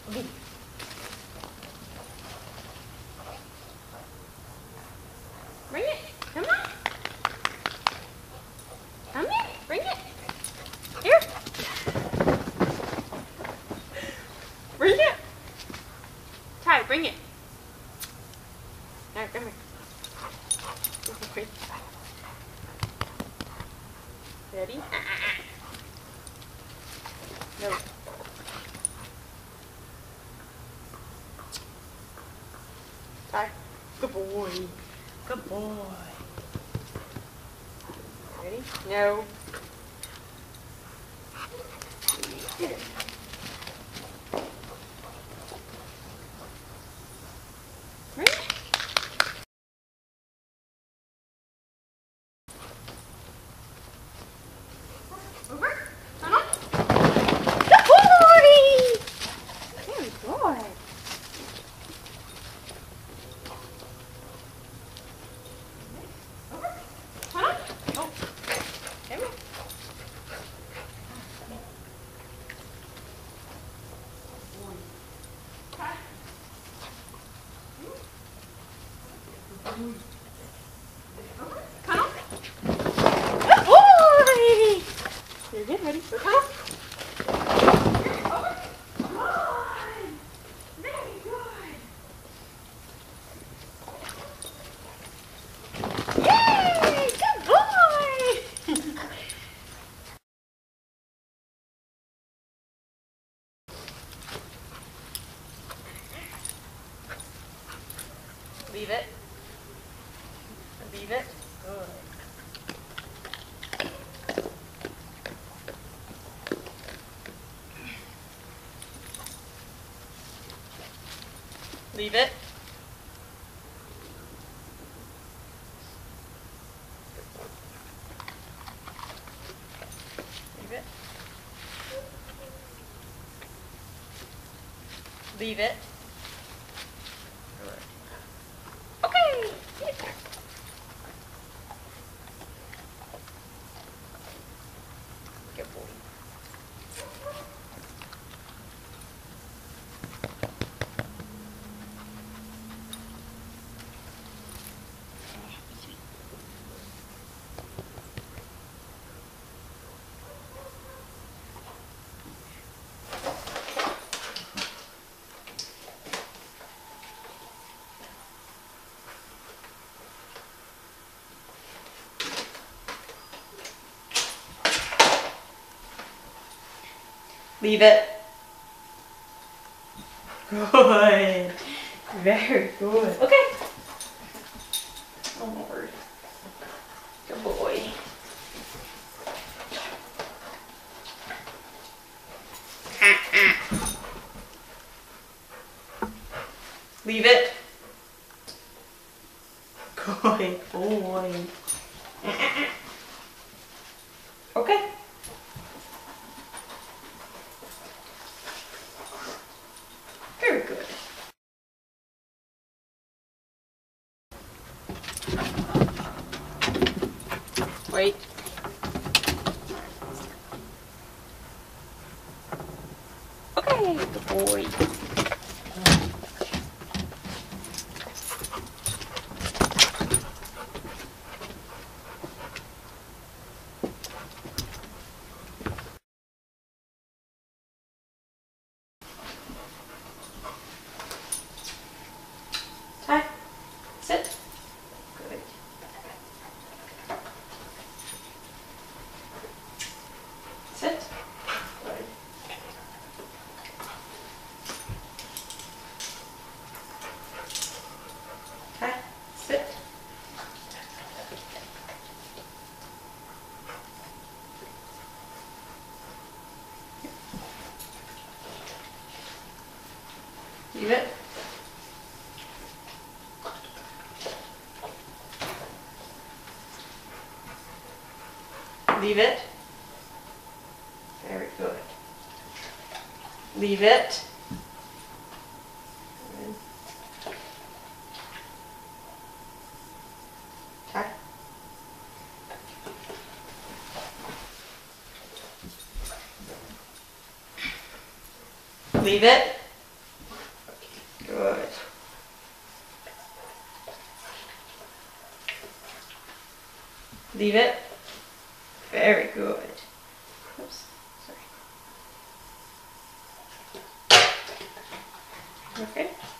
Okay. Bring it. Come on. Come here. Bring it. Here. Bring it. Ty, bring it. All right, come here. Ready? No. Ty. Good boy. Good boy. Ready? No. Get it. Bring it. Over. Come on. Good boy. Very good. Over. Come on. Oh. Come here. Come on. Good boy. You're good, ready? Go, come on. Over. Come on. Very good. Yay! Good boy. Leave it. Leave it. Good. Leave it. Leave it. Leave it. Okay. Good boy. Leave it. Good. Very good. Okay. Oh, Lord. Good boy. Leave it. Good boy. Okay. Very good. Wait. Okay, good boy. Hi. Sit. Good. Sit. Good. Hi. Sit. Leave it. Leave it. Very good. Leave it. Good. Okay. Leave it. Leave it. Very good. Oops, sorry. Okay.